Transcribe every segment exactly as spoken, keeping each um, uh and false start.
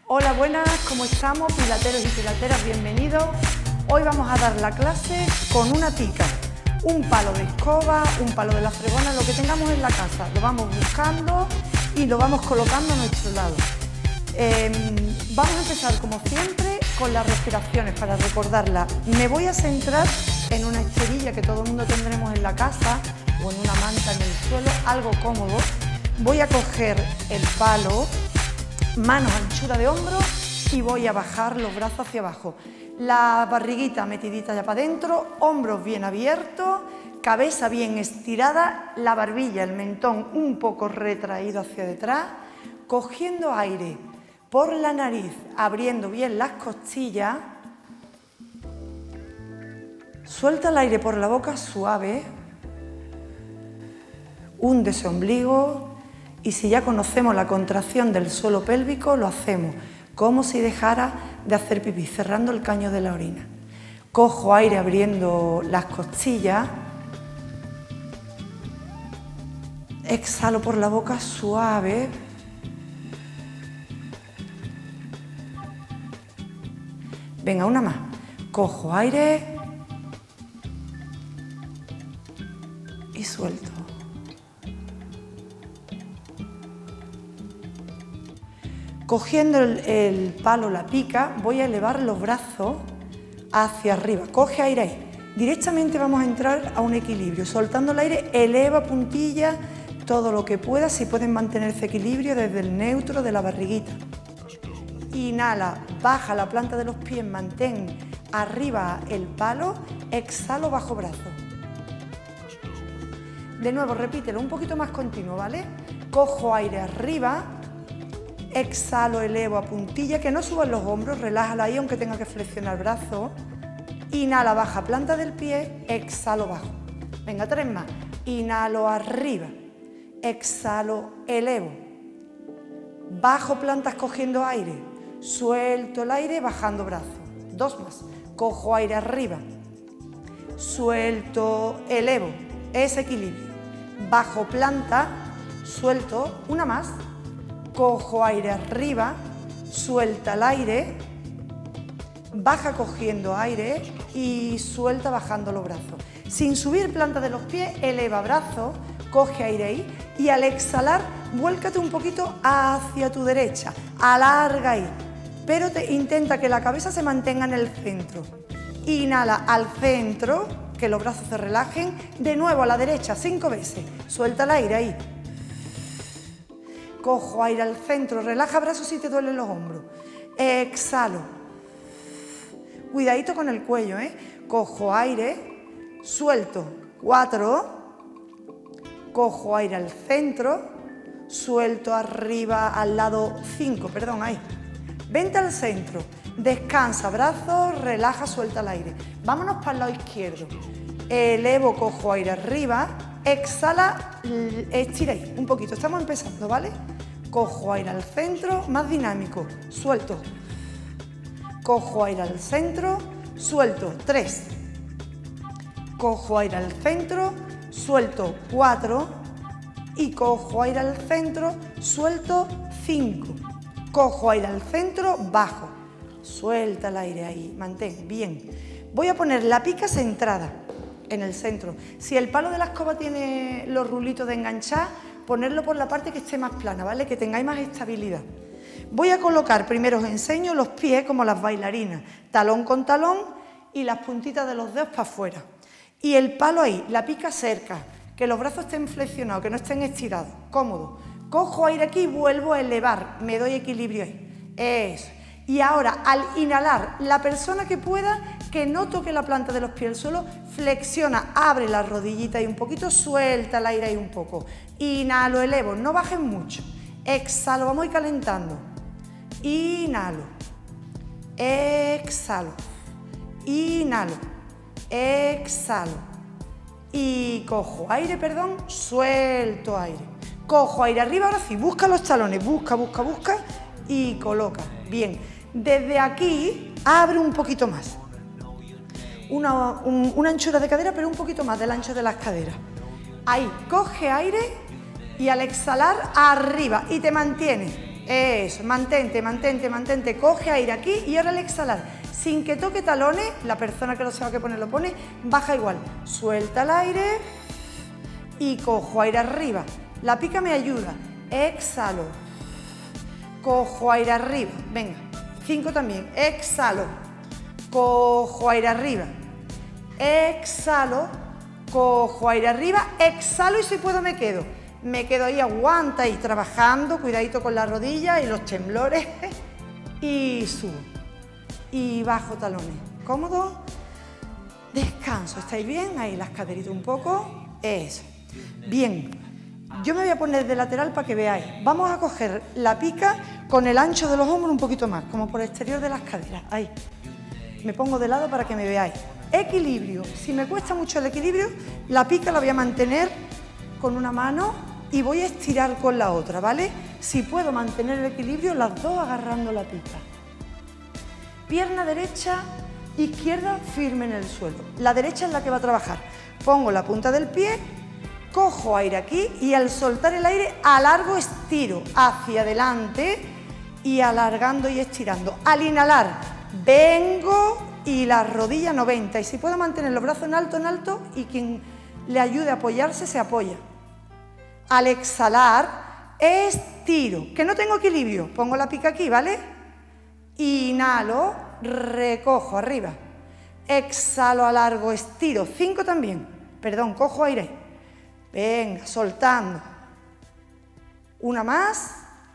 Hola, buenas, ¿cómo estamos? Pilateros y pilateras, bienvenidos. Hoy vamos a dar la clase con una pica, un palo de escoba, un palo de la fregona, lo que tengamos en la casa. Lo vamos buscando y lo vamos colocando a nuestro lado. Eh, vamos a empezar, como siempre, con las respiraciones para recordarlas. Me voy a centrar en una esterilla que todo el mundo tendremos en la casa o en una manta en el suelo, algo cómodo. Voy a coger el palo, manos anchura de hombro y voy a bajar los brazos hacia abajo. La barriguita metidita ya para adentro, hombros bien abiertos, cabeza bien estirada, la barbilla, el mentón un poco retraído hacia detrás, cogiendo aire por la nariz, abriendo bien las costillas. Suelta el aire por la boca suave, hunde ese ombligo. Y si ya conocemos la contracción del suelo pélvico, lo hacemos como si dejara de hacer pipí, cerrando el caño de la orina. Cojo aire abriendo las costillas. Exhalo por la boca suave. Venga, una más. Cojo aire y suelto. Cogiendo el, el palo, la pica, voy a elevar los brazos hacia arriba. Coge aire ahí. Directamente vamos a entrar a un equilibrio. Soltando el aire, eleva puntilla todo lo que pueda, si pueden mantener ese equilibrio desde el neutro de la barriguita. Inhala, baja la planta de los pies, mantén arriba el palo, exhalo, bajo brazo. De nuevo, repítelo, un poquito más continuo, ¿vale? Cojo aire arriba. Exhalo, elevo a puntilla, que no suban los hombros, relájala ahí aunque tenga que flexionar el brazo. Inhala, baja planta del pie, exhalo, bajo. Venga, tres más. Inhalo arriba, exhalo, elevo. Bajo plantas cogiendo aire, suelto el aire, bajando brazo. Dos más. Cojo aire arriba, suelto, elevo. Ese equilibrio. Bajo planta, suelto, una más. Cojo aire arriba, suelta el aire, baja cogiendo aire y suelta bajando los brazos. Sin subir planta de los pies, eleva brazos, coge aire ahí y al exhalar, vuélcate un poquito hacia tu derecha, alarga ahí, pero te, intenta que la cabeza se mantenga en el centro. Inhala al centro, que los brazos se relajen, de nuevo a la derecha, cinco veces, suelta el aire ahí. Cojo aire al centro, relaja brazos si te duelen los hombros. Exhalo. Cuidadito con el cuello, ¿eh? Cojo aire, suelto. Cuatro. Cojo aire al centro, suelto arriba al lado. Cinco, perdón, ahí. Vente al centro. Descansa, brazos, relaja, suelta el aire. Vámonos para el lado izquierdo. Elevo, cojo aire arriba. Exhala, estira ahí, un poquito, estamos empezando, ¿vale? Cojo aire al centro, más dinámico, suelto. Cojo aire al centro, suelto, tres. Cojo aire al centro, suelto, cuatro. Y cojo aire al centro, suelto, cinco. Cojo aire al centro, bajo. Suelta el aire ahí, mantén, bien. Voy a poner la pica centrada en el centro. Si el palo de la escoba tiene los rulitos de enganchar, ponerlo por la parte que esté más plana, ¿vale? Que tengáis más estabilidad. Voy a colocar, primero os enseño los pies como las bailarinas, talón con talón y las puntitas de los dedos para afuera. Y el palo ahí, la pica cerca, que los brazos estén flexionados, que no estén estirados, cómodo. Cojo aire aquí y vuelvo a elevar, me doy equilibrio ahí. Eso. Y ahora, al inhalar, la persona que pueda, que no toque la planta de los pies al suelo, flexiona, abre la rodillita ahí un poquito, suelta el aire ahí un poco. Inhalo, elevo, no bajen mucho. Exhalo, vamos a ir calentando. Inhalo, exhalo, inhalo, exhalo. Y cojo aire, perdón, suelto aire. Cojo aire arriba, ahora sí, busca los talones, busca, busca, busca y coloca. Bien. Desde aquí, abre un poquito más, una, un, una anchura de cadera, pero un poquito más del ancho de las caderas. Ahí, coge aire y al exhalar, arriba, y te mantienes. Eso, mantente, mantente, mantente, coge aire aquí y ahora al exhalar, sin que toque talones, la persona que lo sepa que poner lo pone, baja igual, suelta el aire y cojo aire arriba, la pica me ayuda, exhalo, cojo aire arriba, venga, cinco también, exhalo, cojo aire arriba, exhalo, cojo aire arriba, exhalo y si puedo me quedo. Me quedo ahí, aguanta ahí, trabajando, cuidadito con la rodilla y los temblores. Y subo. Y bajo talones. Cómodo. Descanso. ¿Estáis bien? Ahí las caderitas un poco. Eso. Bien. Yo me voy a poner de lateral para que veáis. Vamos a coger la pica con el ancho de los hombros un poquito más, como por el exterior de las caderas. Ahí. Me pongo de lado para que me veáis. Equilibrio. Si me cuesta mucho el equilibrio, la pica la voy a mantener con una mano y voy a estirar con la otra, ¿vale? Si puedo mantener el equilibrio, las dos agarrando la pica. Pierna derecha, izquierda firme en el suelo. La derecha es la que va a trabajar. Pongo la punta del pie, cojo aire aquí y al soltar el aire alargo, estiro hacia adelante y alargando y estirando. Al inhalar, vengo y la rodilla noventa y si puedo mantener los brazos en alto, en alto y quien le ayude a apoyarse, se apoya. Al exhalar, estiro, que no tengo equilibrio, pongo la pica aquí, ¿vale? Inhalo, recojo arriba, exhalo, alargo, estiro, cinco también, perdón, cojo aire, venga, soltando, una más,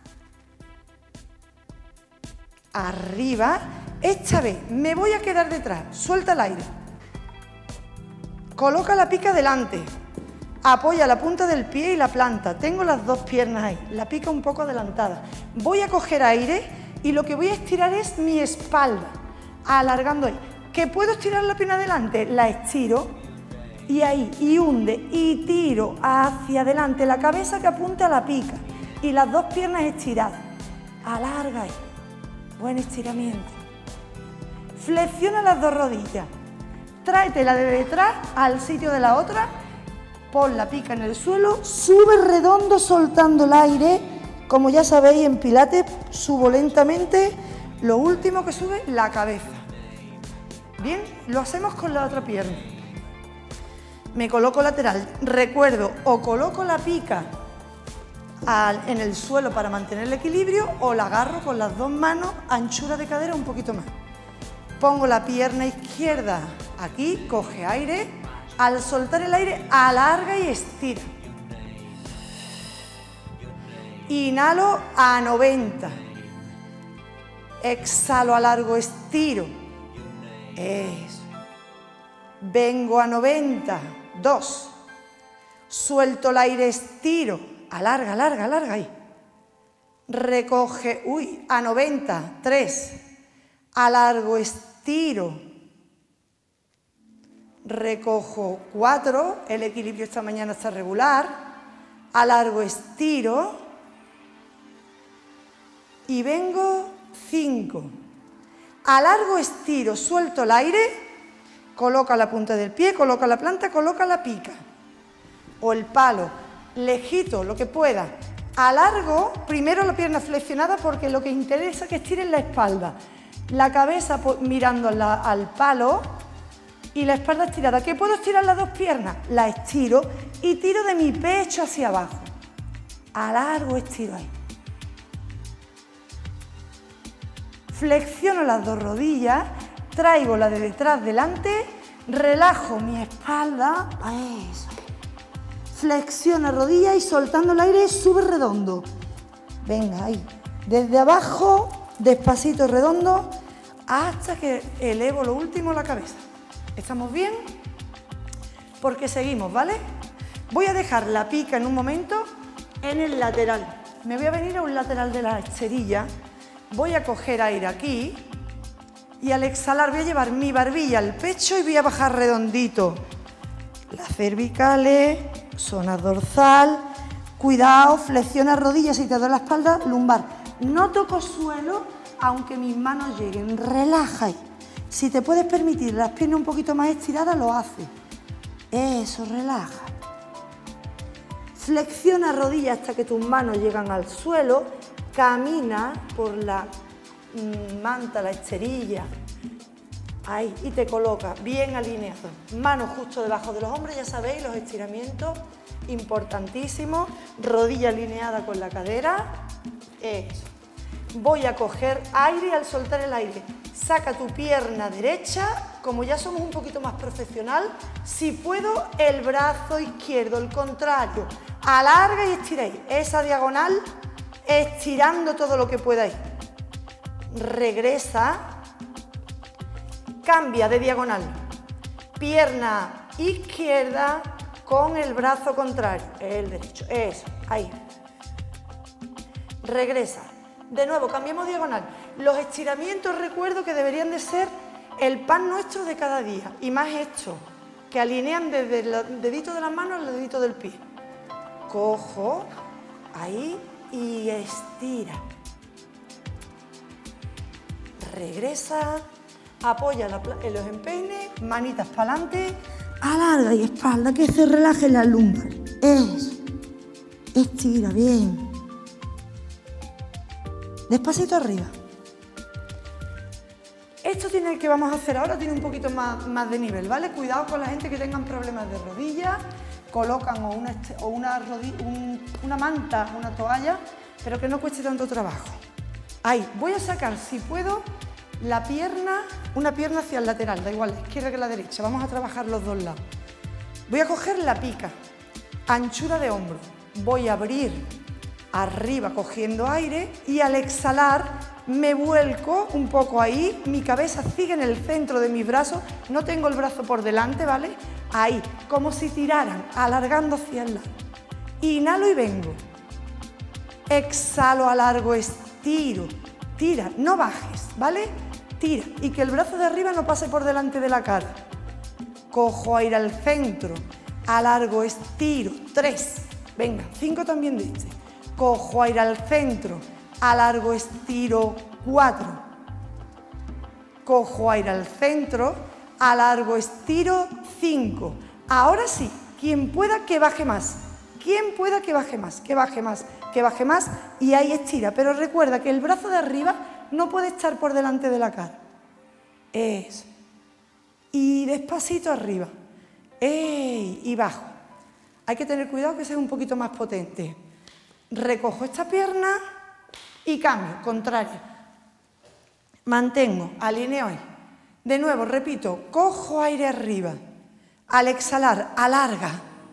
arriba, esta vez me voy a quedar detrás, suelta el aire, coloca la pica delante, apoya la punta del pie y la planta, tengo las dos piernas ahí, la pica un poco adelantada, voy a coger aire y lo que voy a estirar es mi espalda, alargando ahí, ¿que puedo estirar la pierna adelante? La estiro y ahí, y hunde, y tiro hacia adelante, la cabeza que apunte a la pica y las dos piernas estiradas, alarga ahí, buen estiramiento, flexiona las dos rodillas, tráetela de detrás al sitio de la otra, pon la pica en el suelo, sube redondo soltando el aire, como ya sabéis en pilates subo lentamente, lo último que sube la cabeza. Bien, lo hacemos con la otra pierna. Me coloco lateral, recuerdo, o coloco la pica al, en el suelo para mantener el equilibrio o la agarro con las dos manos, anchura de cadera un poquito más. Pongo la pierna izquierda aquí, coge aire, al soltar el aire alarga y estira. Inhalo a noventa. Exhalo, alargo, estiro. Eso. Vengo a noventa. Dos. Suelto el aire, estiro. Alarga, alarga, alarga ahí. Recoge, uy, a noventa. Tres. Alargo, estiro. Recojo cuatro, el equilibrio esta mañana está regular, alargo, estiro y vengo cinco. Alargo, estiro, suelto el aire, coloca la punta del pie, coloca la planta, coloca la pica o el palo, lejito, lo que pueda. Alargo, primero la pierna flexionada porque lo que interesa es que estiren la espalda, la cabeza mirando la, al palo, y la espalda estirada. ¿Qué puedo estirar las dos piernas? La estiro y tiro de mi pecho hacia abajo. Alargo, estiro ahí. Flexiono las dos rodillas, traigo la de detrás delante, relajo mi espalda. Eso. Flexiono rodilla y soltando el aire sube redondo. Venga, ahí. Desde abajo, despacito redondo, hasta que elevo lo último la cabeza. ¿Estamos bien? Porque seguimos, ¿vale? Voy a dejar la pica en un momento en el lateral. Me voy a venir a un lateral de la esterilla. Voy a coger aire aquí y al exhalar voy a llevar mi barbilla al pecho y voy a bajar redondito. Las cervicales, zona dorsal. Cuidado, flexiona rodillas y te doy la espalda, lumbar. No toco suelo aunque mis manos lleguen. Relaja ahí. Si te puedes permitir las piernas un poquito más estiradas, lo haces. Eso, relaja. Flexiona rodillas hasta que tus manos llegan al suelo camina por la manta, la esterilla, ahí, y te coloca bien alineado. Manos justo debajo de los hombros, ya sabéis, los estiramientos importantísimos. Rodilla alineada con la cadera. Eso. Voy a coger aire y al soltar el aire, saca tu pierna derecha. Como ya somos un poquito más profesional, si puedo, el brazo izquierdo, el contrario. Alarga y estiréis esa diagonal, estirando todo lo que podáis. Regresa, cambia de diagonal. Pierna izquierda con el brazo contrario, el derecho. Eso, ahí. Regresa. De nuevo, cambiamos diagonal. Los estiramientos, recuerdo que deberían de ser el pan nuestro de cada día. Y más esto, que alinean desde el dedito de la mano al dedito del pie. Cojo, ahí, y estira. Regresa, apoya en los empeines, manitas para adelante, alarga y espalda, que se relaje la lumbar. Eso. Estira, bien. Despacito arriba. Esto tiene el que vamos a hacer ahora, tiene un poquito más, más de nivel, ¿vale? Cuidado con la gente que tengan problemas de rodillas, colocan o una, o una, un, una manta, una toalla, pero que no cueste tanto trabajo. Ahí, voy a sacar, si puedo, la pierna, una pierna hacia el lateral, da igual, la izquierda que la derecha, vamos a trabajar los dos lados. Voy a coger la pica, anchura de hombro, voy a abrir arriba cogiendo aire y al exhalar me vuelco un poco ahí, mi cabeza sigue en el centro de mis brazos, no tengo el brazo por delante, ¿vale? Ahí, como si tiraran, alargando hacia el lado. Inhalo y vengo. Exhalo, alargo, estiro. Tira, no bajes, ¿vale? Tira y que el brazo de arriba no pase por delante de la cara. Cojo aire al centro, alargo, estiro. Tres. Venga, cinco también de este. Cojo aire al centro, alargo, estiro. Cuatro. Cojo aire al centro, alargo, estiro. Cinco. Ahora sí, quien pueda que baje más. Quien pueda que baje más, que baje más, que baje más y ahí estira. Pero recuerda que el brazo de arriba no puede estar por delante de la cara. Eso. Y despacito arriba. ¡Ey! Y bajo. Hay que tener cuidado que sea un poquito más potente. Recojo esta pierna y cambio, contrario. Mantengo, alineo ahí. De nuevo, repito, cojo aire arriba. Al exhalar, alarga.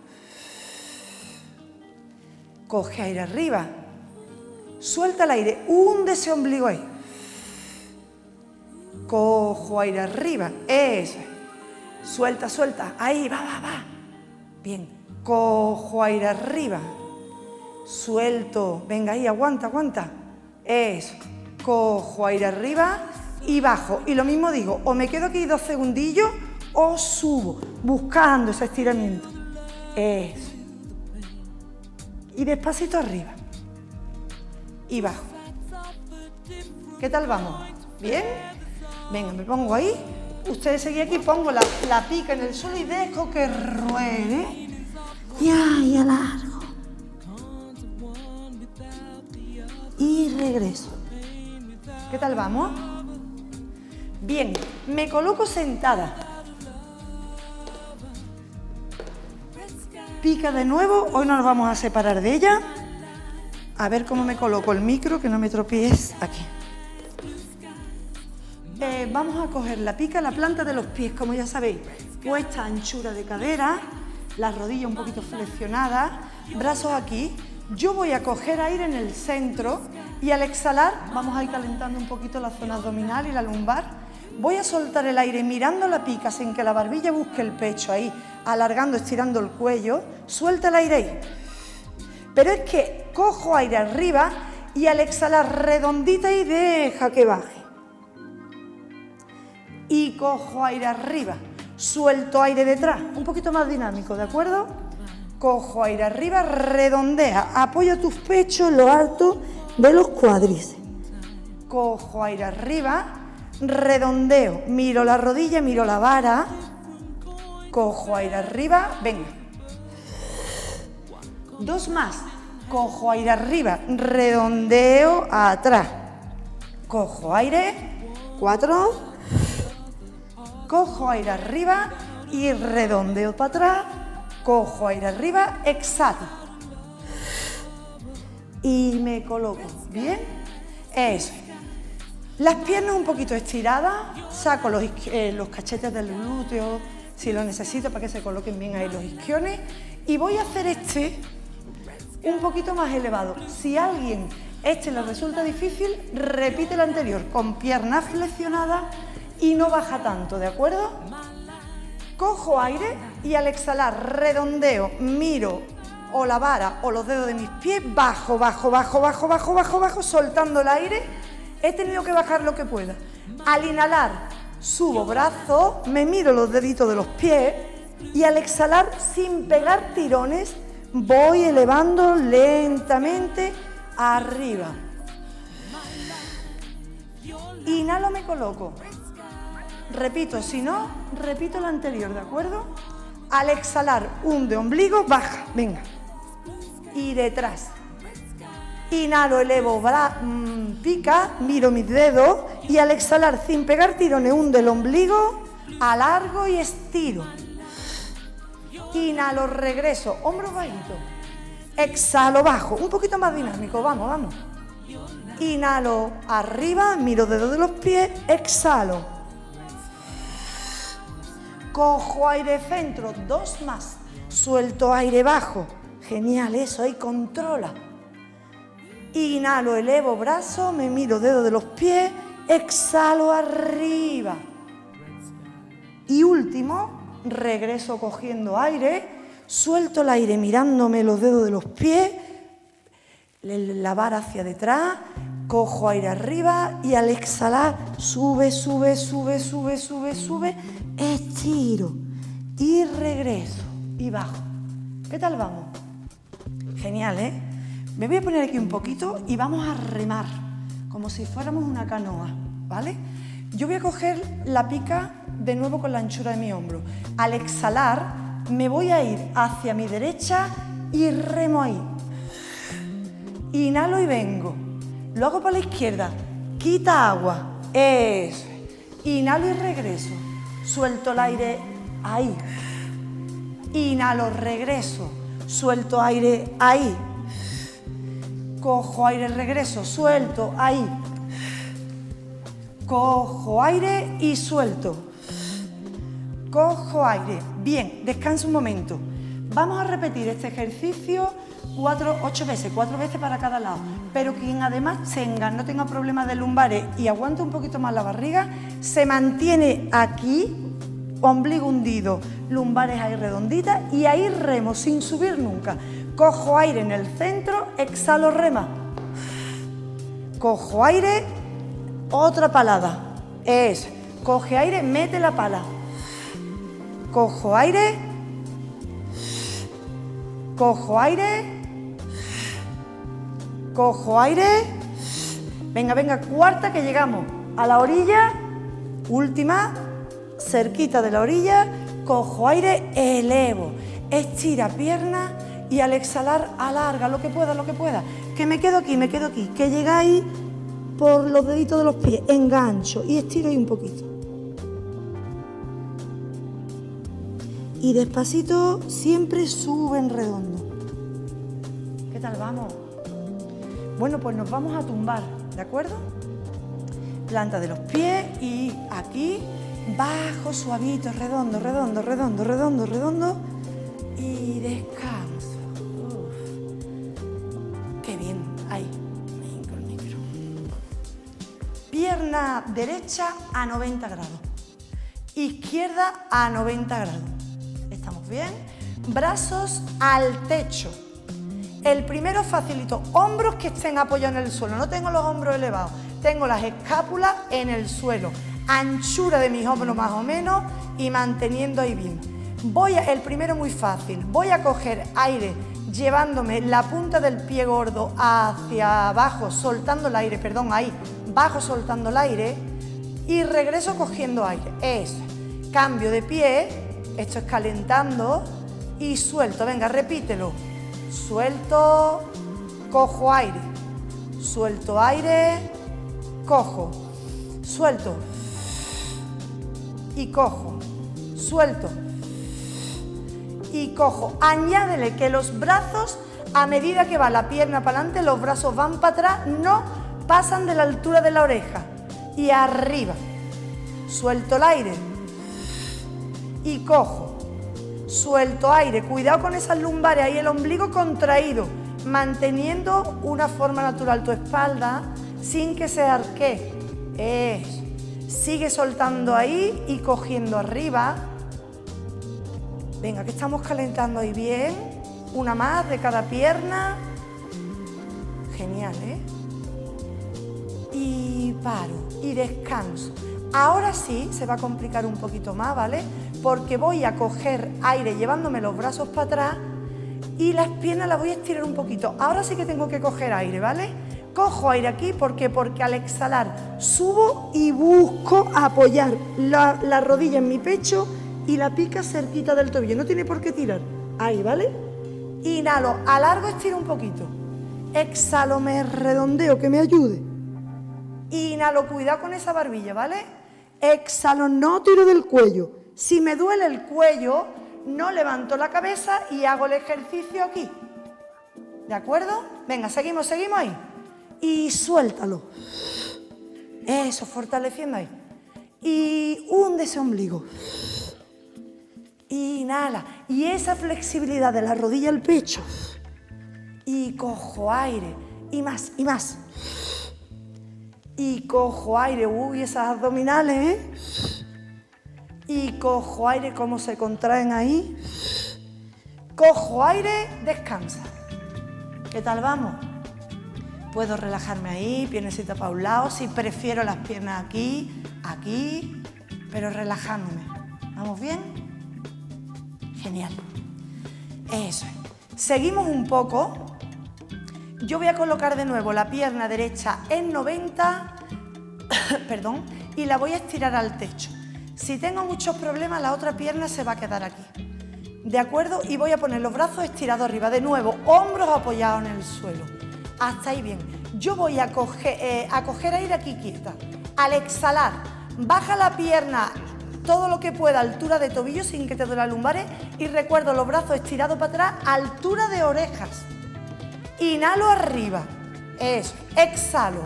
Coge aire arriba. Suelta el aire, hunde ese ombligo ahí. Cojo aire arriba, eso. Suelta, suelta, ahí, va, va, va. Bien, cojo aire arriba. Suelto, venga ahí, aguanta, aguanta. Eso, cojo aire arriba y bajo. Y lo mismo digo, o me quedo aquí dos segundillos o subo, buscando ese estiramiento. Eso. Y despacito arriba. Y bajo. ¿Qué tal vamos? ¿Bien? Venga, me pongo ahí. Ustedes seguís aquí, pongo la, la pica en el suelo y dejo que ruede. Y ahí alargo. Y regreso. ¿Qué tal vamos? Bien, me coloco sentada. Pica de nuevo, hoy no nos vamos a separar de ella. A ver cómo me coloco el micro, que no me tropiece aquí. Eh, vamos a coger la pica, la planta de los pies, como ya sabéis, puesta anchura de cadera, las rodillas un poquito flexionadas, brazos aquí. Yo voy a coger aire en el centro y al exhalar vamos a ir calentando un poquito la zona abdominal y la lumbar. Voy a soltar el aire mirando la pica sin que la barbilla busque el pecho ahí, alargando, estirando el cuello. Suelta el aire ahí. Pero es que cojo aire arriba y al exhalar redondita y deja que baje. Y cojo aire arriba, suelto aire detrás, un poquito más dinámico, ¿de acuerdo? Cojo aire arriba, redondea, apoyo tus pechos en lo alto de los cuádriceps. Cojo aire arriba, redondeo, miro la rodilla, miro la vara, cojo aire arriba, venga. Dos más, cojo aire arriba, redondeo atrás, cojo aire, cuatro, cojo aire arriba y redondeo para atrás, cojo aire arriba, exhalo. Y me coloco, ¿bien? Eso. Las piernas un poquito estiradas, saco los, eh, los cachetes del glúteo, si lo necesito, para que se coloquen bien ahí los isquiones. Y voy a hacer este un poquito más elevado. Si a alguien este le resulta difícil, repite el anterior, con piernas flexionadas y no baja tanto, ¿de acuerdo? Cojo aire y al exhalar redondeo, miro o la vara o los dedos de mis pies, bajo, bajo, bajo, bajo, bajo, bajo, bajo, soltando el aire. He tenido que bajar lo que pueda. Al inhalar, subo brazos, me miro los deditos de los pies y al exhalar, sin pegar tirones, voy elevando lentamente arriba. Inhalo, me coloco. Repito, si no, repito lo anterior, ¿de acuerdo? Al exhalar, hunde ombligo, baja, venga. Y detrás. Inhalo, elevo, bra, mmm, pica, miro mis dedos y al exhalar, sin pegar tirones, hunde el ombligo, alargo y estiro. Inhalo, regreso, hombros bajitos. Exhalo, bajo, un poquito más dinámico, vamos, vamos. Inhalo, arriba, miro dedos de los pies, exhalo. Cojo aire centro, dos más. Suelto aire bajo. Genial, eso, ahí controla. Inhalo, elevo brazo, me miro dedos de los pies, exhalo arriba. Y último, regreso cogiendo aire, suelto el aire mirándome los dedos de los pies, la vara hacia detrás, cojo aire arriba y al exhalar sube, sube, sube, sube, sube, sube, estiro y regreso y bajo. ¿Qué tal vamos? Genial, ¿eh? Me voy a poner aquí un poquito y vamos a remar, como si fuéramos una canoa, ¿vale? Yo voy a coger la pica de nuevo con la anchura de mi hombro. Al exhalar, me voy a ir hacia mi derecha y remo ahí. Inhalo y vengo. Lo hago para la izquierda. Quita agua. Eso. Inhalo y regreso. Suelto el aire ahí. Inhalo, regreso. Suelto aire ahí. Cojo aire, regreso. Suelto ahí. Cojo aire y suelto. Cojo aire. Bien, descanso un momento. Vamos a repetir este ejercicio cuatro, ocho veces, cuatro veces para cada lado. Pero quien además tenga, no tenga problemas de lumbares y aguante un poquito más la barriga, se mantiene aquí, ombligo hundido, lumbares ahí redonditas y ahí remo sin subir nunca. Cojo aire en el centro, exhalo, rema. Cojo aire, otra palada. Es, coge aire, mete la pala. Cojo aire. Cojo aire. Cojo aire. Venga, venga, cuarta que llegamos a la orilla. Última, cerquita de la orilla. Cojo aire, elevo. Estira pierna y al exhalar alarga lo que pueda, lo que pueda. Que me quedo aquí, me quedo aquí. Que llegáis por los deditos de los pies. Engancho y estiro ahí un poquito. Y despacito siempre sube en redondo. ¿Qué tal vamos? Bueno, pues nos vamos a tumbar, ¿de acuerdo? Planta de los pies y aquí bajo, suavito, redondo, redondo, redondo, redondo, redondo y descanso. Uf. Qué bien, ahí, me hinco el micro. Pierna derecha a noventa grados, izquierda a noventa grados. ¿Estamos bien? Brazos al techo. El primero facilito, hombros que estén apoyados en el suelo, no tengo los hombros elevados, tengo las escápulas en el suelo, anchura de mis hombros más o menos y manteniendo ahí bien. Voy a, el primero muy fácil, voy a coger aire llevándome la punta del pie gordo hacia abajo, soltando el aire, perdón, ahí, bajo soltando el aire y regreso cogiendo aire. Eso, cambio de pie, esto es calentando y suelto, venga, repítelo. Suelto, cojo aire, suelto aire, cojo, suelto y cojo, suelto y cojo. Añádele que los brazos, a medida que va la pierna para adelante, los brazos van para atrás, no pasan de la altura de la oreja. Y arriba, suelto el aire y cojo, suelto aire. Cuidado con esas lumbares, ahí el ombligo contraído, manteniendo una forma natural tu espalda sin que se arquee. Eso. Sigue soltando ahí y cogiendo arriba. Venga, que estamos calentando ahí bien. Una más de cada pierna. Genial, ¿eh? Y paro y descanso. Ahora sí se va a complicar un poquito más, ¿vale? Porque voy a coger aire llevándome los brazos para atrás y las piernas las voy a estirar un poquito. Ahora sí que tengo que coger aire, ¿vale? Cojo aire aquí, ¿por qué? Porque al exhalar subo y busco apoyar la, la rodilla en mi pecho y la pica cerquita del tobillo. No tiene por qué tirar. Ahí, ¿vale? Inhalo, alargo, estiro un poquito. Exhalo, me redondeo, que me ayude. Inhalo, cuidado con esa barbilla, ¿vale? Exhalo, no tiro del cuello. Si me duele el cuello, no levanto la cabeza y hago el ejercicio aquí. ¿De acuerdo? Venga, seguimos, seguimos ahí. Y suéltalo. Eso, fortaleciendo ahí. Y hunde ese ombligo. Inhala. Y esa flexibilidad de la rodilla al pecho. Y cojo aire. Y más, y más. Y cojo aire. Uy, esas abdominales, ¿eh? Y cojo aire, cómo se contraen ahí. Cojo aire, descansa. ¿Qué tal vamos? Puedo relajarme ahí, piernecita para un lado. Si prefiero las piernas aquí, aquí, pero relajándome. ¿Vamos bien? Genial. Eso es. Seguimos un poco. Yo voy a colocar de nuevo la pierna derecha en noventa, perdón, y la voy a estirar al techo. Si tengo muchos problemas, la otra pierna se va a quedar aquí. ¿De acuerdo? Y voy a poner los brazos estirados arriba. De nuevo, hombros apoyados en el suelo. Hasta ahí bien. Yo voy a coger, eh, a coger aire aquí quieta. Al exhalar, baja la pierna todo lo que pueda, altura de tobillo sin que te duela lumbares. Y recuerdo los brazos estirados para atrás, altura de orejas. Inhalo arriba. Eso. Exhalo.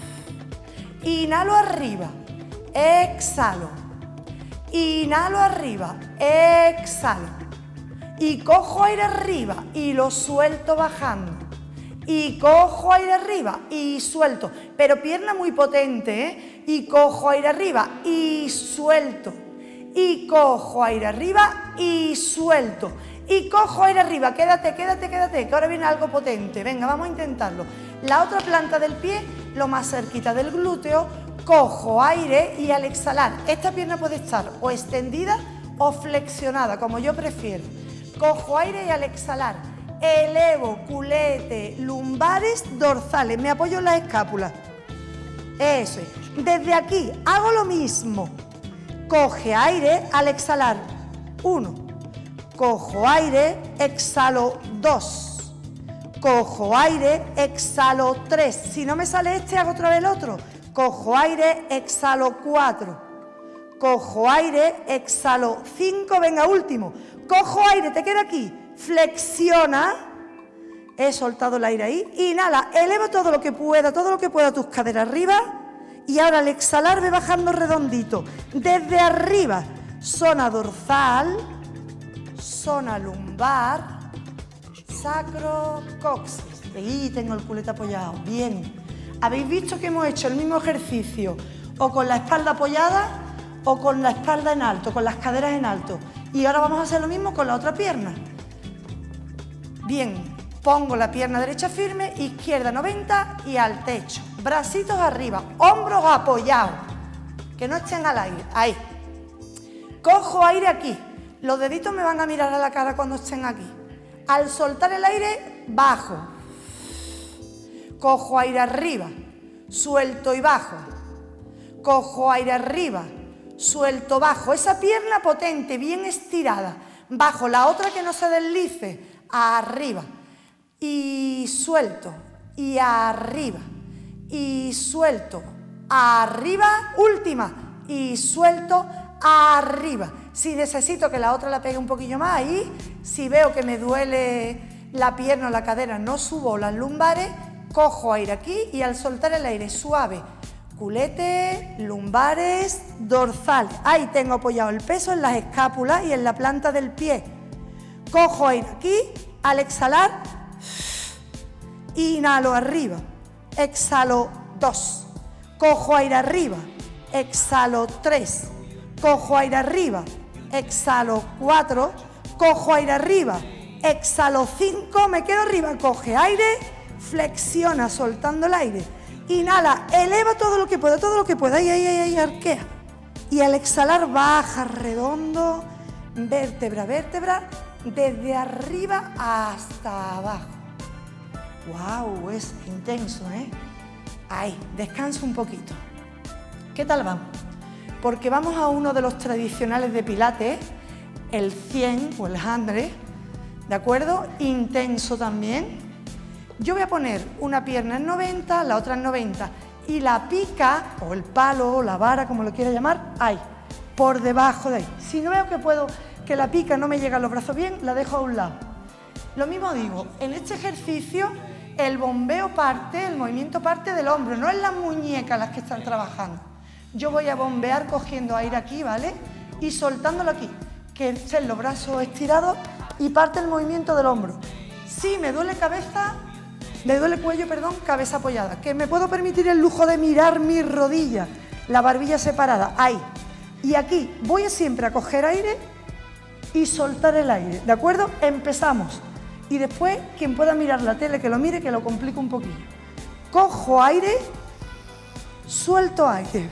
Inhalo arriba. Exhalo. Inhalo arriba. Exhalo. Y cojo aire arriba y lo suelto bajando. Y cojo aire arriba y suelto. Pero pierna muy potente, ¿eh? Y cojo aire arriba y suelto. Y cojo aire arriba y suelto. Y cojo aire arriba. Quédate, quédate, quédate, que ahora viene algo potente. Venga, vamos a intentarlo. La otra planta del pie, lo más cerquita del glúteo. Cojo aire y al exhalar, esta pierna puede estar o extendida o flexionada, como yo prefiero. Cojo aire y al exhalar, elevo culete, lumbares, dorsales, me apoyo en la escápula. Eso es. Desde aquí hago lo mismo. Coge aire al exhalar, uno. Cojo aire, exhalo, dos. Cojo aire, exhalo, tres. Si no me sale este, hago otra vez el otro. Cojo aire, exhalo, cuatro. Cojo aire, exhalo, cinco. Venga, último. Cojo aire, te queda aquí. Flexiona. He soltado el aire ahí. Inhala, eleva todo lo que pueda, todo lo que pueda tus caderas arriba. Y ahora al exhalar ve bajando redondito. Desde arriba, zona dorsal, zona lumbar, sacro, coxis. Ahí tengo el culete apoyado. Bien. ¿Habéis visto que hemos hecho el mismo ejercicio o con la espalda apoyada o con la espalda en alto, con las caderas en alto? Y ahora vamos a hacer lo mismo con la otra pierna. Bien, pongo la pierna derecha firme, izquierda noventa y al techo. Bracitos arriba, hombros apoyados, que no estén al aire. Ahí. Cojo aire aquí. Los deditos me van a mirar a la cara cuando estén aquí. Al soltar el aire, bajo. Cojo aire arriba, suelto y bajo. Cojo aire arriba, suelto, bajo. Esa pierna potente, bien estirada. Bajo la otra que no se deslice, arriba. Y suelto. y arriba, y suelto, arriba, última, y suelto, arriba. Si necesito que la otra la pegue un poquillo más ahí, si veo que me duele la pierna o la cadera, no subo las lumbares, cojo aire aquí y al soltar el aire suave, culete, lumbares, dorsal. Ahí tengo apoyado el peso en las escápulas y en la planta del pie. Cojo aire aquí, al exhalar, inhalo arriba, exhalo dos, cojo aire arriba, exhalo tres, cojo aire arriba, exhalo cuatro, cojo aire arriba, exhalo cinco, me quedo arriba, coge aire, flexiona soltando el aire, inhala, eleva todo lo que pueda, todo lo que pueda, ahí, ahí, ahí, ahí, arquea. Y al exhalar baja redondo, vértebra, vértebra, desde arriba hasta abajo. ¡Wow! Es intenso, ¿eh? Ahí, descanso un poquito. ¿Qué tal vamos? Porque vamos a uno de los tradicionales de Pilates, el cien o el cien, ¿de acuerdo? Intenso también. Yo voy a poner una pierna en noventa, la otra en noventa, y la pica, o el palo, o la vara, como lo quiera llamar, ahí, por debajo de ahí. Si no veo que puedo, que la pica no me llega a los brazos bien, la dejo a un lado. Lo mismo digo, en este ejercicio el bombeo parte, el movimiento parte del hombro, no es las muñecas las que están trabajando. Yo voy a bombear cogiendo aire aquí, ¿vale? Y soltándolo aquí, que estén los brazos estirados y parte el movimiento del hombro. Si me duele cabeza, me duele cuello, perdón, cabeza apoyada, que me puedo permitir el lujo de mirar mis rodillas, la barbilla separada, ahí. Y aquí voy siempre a coger aire y soltar el aire, ¿de acuerdo? Empezamos. Y después, quien pueda mirar la tele, que lo mire, que lo complico un poquillo. Cojo aire, suelto aire.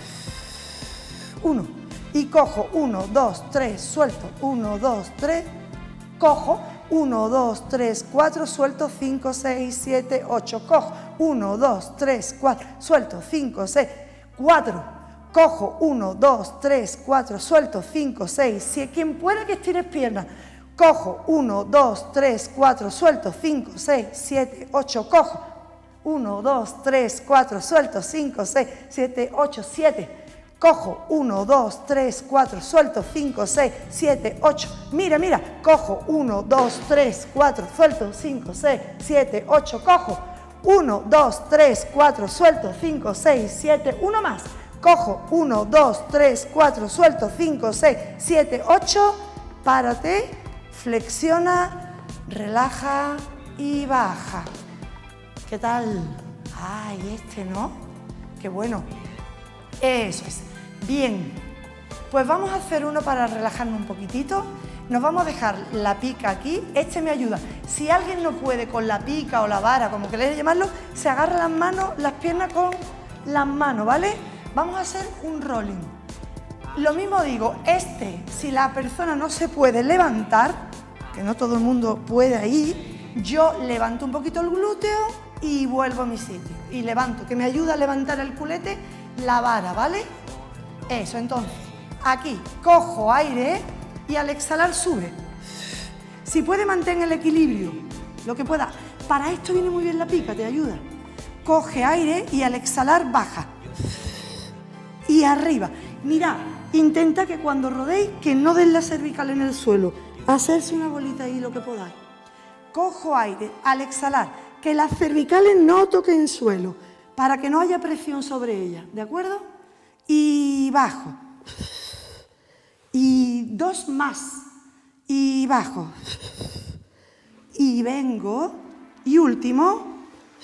Uno. Y cojo, uno, dos, tres, suelto. Uno, dos, tres, cojo. Uno, dos, tres, cuatro, suelto. Cinco, seis, siete, ocho, cojo. Uno, dos, tres, cuatro, suelto. Cinco, seis, cuatro. Cojo. Uno, dos, tres, cuatro, suelto. Cinco, seis, siete. Quien pueda que estires piernas. Cojo, uno, dos, tres, cuatro, suelto, cinco, seis, siete, ocho, cojo, uno, dos, tres, cuatro, suelto, cinco, seis, siete, ocho, siete, cojo, uno, dos, tres, cuatro, suelto, cinco, seis, siete, ocho, mira, mira, cojo, uno, dos, tres, cuatro, suelto, cinco, seis, siete, ocho, cojo, uno, dos, tres, cuatro, suelto, cinco, seis, siete, uno más, cojo, uno, dos, tres, cuatro, suelto, cinco, seis, siete, ocho, párate. Flexiona, relaja y baja. ¿Qué tal? Ay, este no. Qué bueno. Eso es. Bien. Pues vamos a hacer uno para relajarnos un poquitito. Nos vamos a dejar la pica aquí. Este me ayuda. Si alguien no puede con la pica o la vara, como queréis llamarlo, se agarra las manos, las piernas con las manos, ¿vale? Vamos a hacer un rolling. Lo mismo digo, este, si la persona no se puede levantar, que no todo el mundo puede ahí, yo levanto un poquito el glúteo y vuelvo a mi sitio. Y levanto, que me ayuda a levantar el culete, la vara, ¿vale? Eso, entonces, aquí cojo aire y al exhalar sube. Si puede, mantén el equilibrio, lo que pueda. Para esto viene muy bien la pica, te ayuda. Coge aire y al exhalar baja. Y arriba. Mira, intenta que cuando rodéis, que no den la cervical en el suelo. Hacerse una bolita ahí lo que podáis. Cojo aire al exhalar, que las cervicales no toquen suelo, para que no haya presión sobre ellas, ¿de acuerdo? Y bajo. Y dos más. Y bajo. Y vengo. Y último.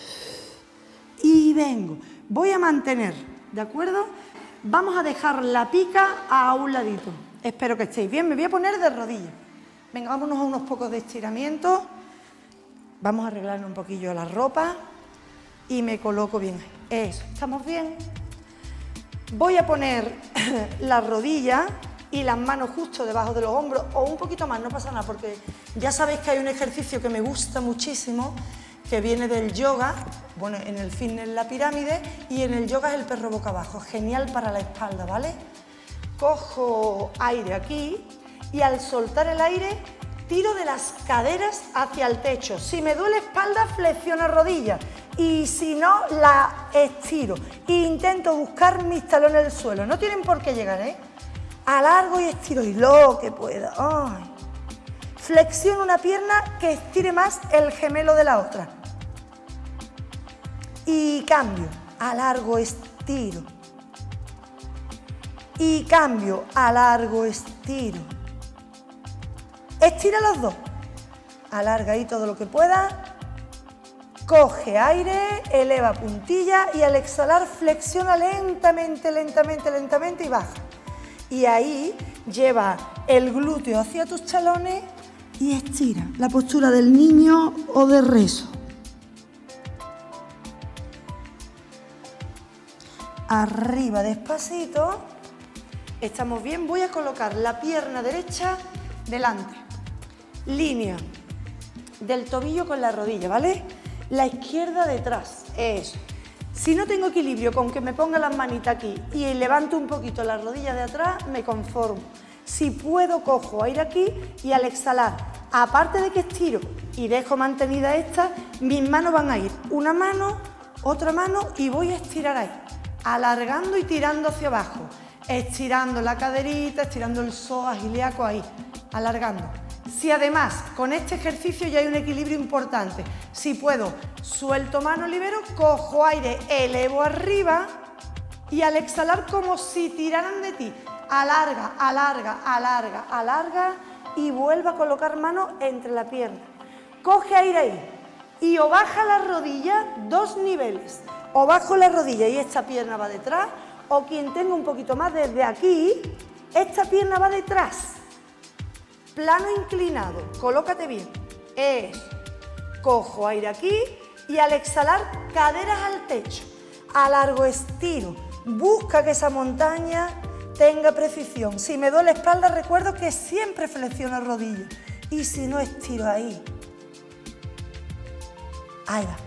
Y vengo. Voy a mantener, ¿de acuerdo? Vamos a dejar la pica a un ladito. Espero que estéis bien. Me voy a poner de rodillas. Venga, vámonos a unos pocos de estiramiento. Vamos a arreglarnos un poquillo la ropa y me coloco bien. Eso, ¿estamos bien? Voy a poner la rodilla y las manos justo debajo de los hombros o un poquito más, no pasa nada, porque ya sabéis que hay un ejercicio que me gusta muchísimo, que viene del yoga, bueno, en el fitness la pirámide y en el yoga es el perro boca abajo, genial para la espalda, ¿vale? Cojo aire aquí y al soltar el aire tiro de las caderas hacia el techo. Si me duele espalda, flexiono rodillas y si no, la estiro. E intento buscar mis talones en el suelo. No tienen por qué llegar, ¿eh? Alargo y estiro y lo que pueda. Ay. Flexiono una pierna que estire más el gemelo de la otra. Y cambio. Alargo, estiro. Y cambio. Alargo, estiro. Estira los dos. Alarga ahí todo lo que pueda. Coge aire, eleva puntilla y al exhalar flexiona lentamente, lentamente, lentamente y baja. Y ahí lleva el glúteo hacia tus talones y estira la postura del niño o de rezo. Arriba despacito. Estamos bien. Voy a colocar la pierna derecha delante. Línea del tobillo con la rodilla, ¿vale? La izquierda detrás. Eso. Si no tengo equilibrio con que me ponga las manitas aquí y levanto un poquito la rodilla de atrás, me conformo. Si puedo, cojo aire aquí y al exhalar, aparte de que estiro y dejo mantenida esta, mis manos van a ir una mano, otra mano y voy a estirar ahí, alargando y tirando hacia abajo, estirando la caderita, estirando el psoas ilíaco ahí, alargando. Si además con este ejercicio ya hay un equilibrio importante, si puedo, suelto mano, libero, cojo aire, elevo arriba y al exhalar como si tiraran de ti, alarga, alarga, alarga, alarga y vuelve a colocar mano entre la pierna. Coge aire ahí y o baja la rodilla dos niveles, o bajo la rodilla y esta pierna va detrás, o quien tenga un poquito más desde aquí, esta pierna va detrás. Plano inclinado, colócate bien, eso, cojo aire aquí y al exhalar caderas al techo, alargo, estiro, busca que esa montaña tenga precisión. Si me duele la espalda recuerdo que siempre flexiono rodillas y si no estiro ahí, ahí va,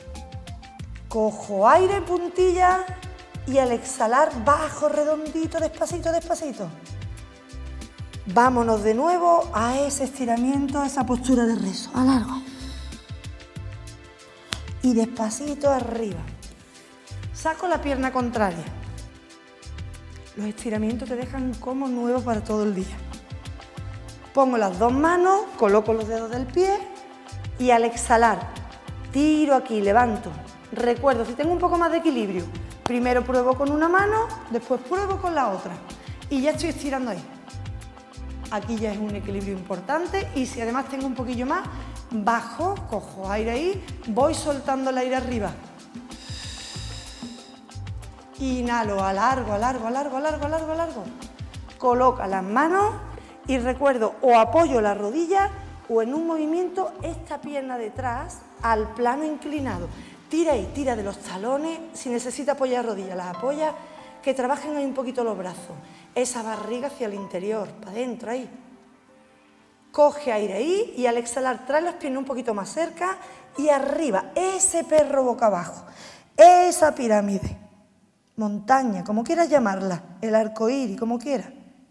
cojo aire, puntilla y al exhalar bajo redondito, despacito, despacito. Vámonos de nuevo a ese estiramiento, a esa postura de rezo. Alargo. Y despacito arriba. Saco la pierna contraria. Los estiramientos te dejan como nuevo para todo el día. Pongo las dos manos, coloco los dedos del pie y al exhalar, tiro aquí, levanto. Recuerdo, si tengo un poco más de equilibrio, primero pruebo con una mano, después pruebo con la otra. Y ya estoy estirando ahí. Aquí ya es un equilibrio importante y si además tengo un poquillo más, bajo, cojo aire ahí, voy soltando el aire arriba. Inhalo, alargo, alargo, alargo, alargo, alargo, alargo. Coloca las manos y recuerdo o apoyo la rodilla o en un movimiento esta pierna detrás al plano inclinado. Tira ahí, tira de los talones, si necesita apoyar rodillas, las apoya, que trabajen ahí un poquito los brazos. Esa barriga hacia el interior, para adentro, ahí. Coge aire ahí y al exhalar trae las piernas un poquito más cerca y arriba, ese perro boca abajo, esa pirámide, montaña, como quieras llamarla, el arco iris, como quieras.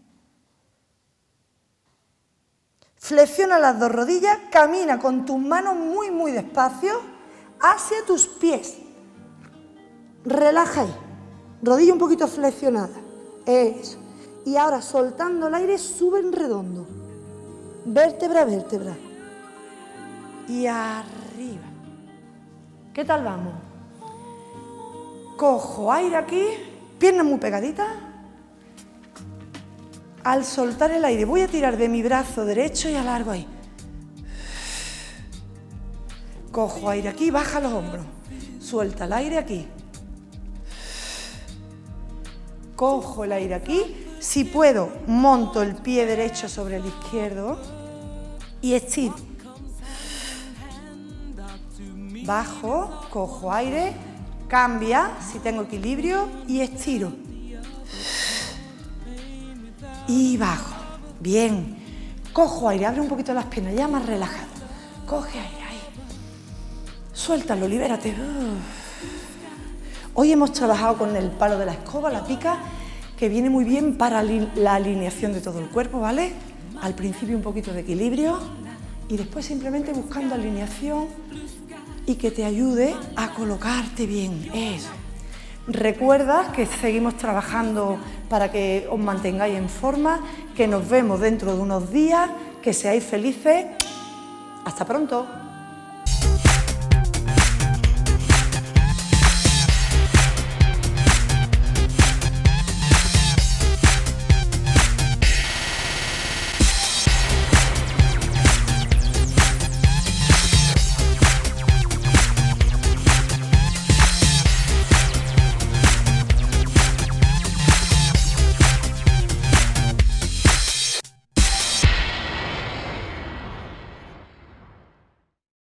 Flexiona las dos rodillas, camina con tus manos muy, muy despacio hacia tus pies. Relaja ahí, rodilla un poquito flexionada, eso. Y ahora, soltando el aire, sube en redondo. Vértebra a vértebra. Y arriba. ¿Qué tal vamos? Cojo aire aquí, piernas muy pegaditas. Al soltar el aire, voy a tirar de mi brazo derecho y alargo ahí. Cojo aire aquí, baja los hombros. Suelta el aire aquí. Cojo el aire aquí. Si puedo, monto el pie derecho sobre el izquierdo y estiro. Bajo, cojo aire, cambia, si tengo equilibrio, y estiro. Y bajo. Bien. Cojo aire, abre un poquito las piernas, ya más relajado. Coge aire, ahí. Suéltalo, libérate. Hoy hemos trabajado con el palo de la escoba, la pica, que viene muy bien para la alineación de todo el cuerpo, ¿vale? Al principio un poquito de equilibrio y después simplemente buscando alineación y que te ayude a colocarte bien. Eso. Recuerda que seguimos trabajando para que os mantengáis en forma, que nos vemos dentro de unos días, que seáis felices. Hasta pronto.